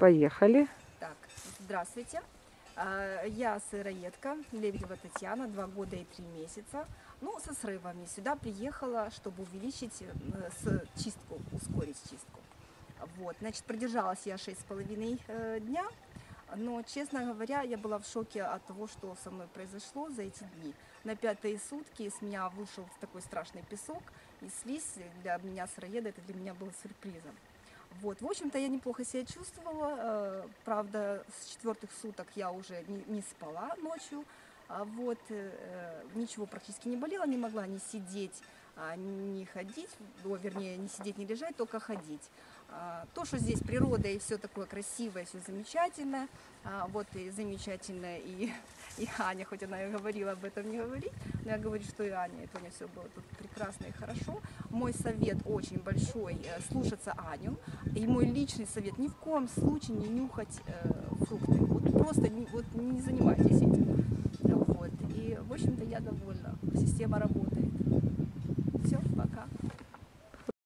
Поехали. Так, здравствуйте. Я сыроедка, Лебедева Татьяна, 2 года и 3 месяца. Ну, со срывами. Сюда приехала, чтобы увеличить чистку, ускорить чистку. Вот, значит, продержалась я 6,5 дня, но, честно говоря, я была в шоке от того, что со мной произошло за эти дни. На 5-е сутки с меня вышел такой страшный песок и слизь. Для меня, сыроеда, это для меня было сюрпризом. Вот, в общем-то, я неплохо себя чувствовала. Правда, с 4-х суток я уже не спала ночью. Вот, ничего практически не болело, не могла ни сидеть, ни ходить, вернее, не сидеть, не лежать, только ходить. То, что здесь природа и все такое красивое, все замечательно. Вот и замечательно, и Аня, хоть она и говорила об этом не говорить, но я говорю, что и Аня, это у нее все было тут прекрасно и хорошо. Мой совет очень большой – слушаться Аню. И мой личный совет – ни в коем случае не нюхать фрукты. Вот просто не занимайтесь этим. Вот. И, в общем-то, я довольна. Система работает.